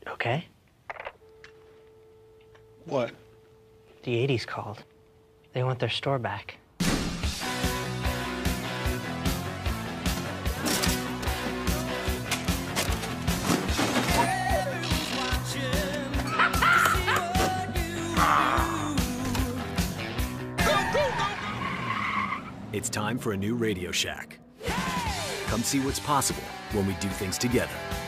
Okay? What? The 80s called. They want their store back. It's time for a new RadioShack. Come see what's possible when we do things together.